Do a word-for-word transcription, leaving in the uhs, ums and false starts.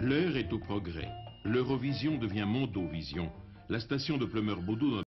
L'heure est au progrès. L'Eurovision devient Mondovision. La station de Pleumeur-Baudot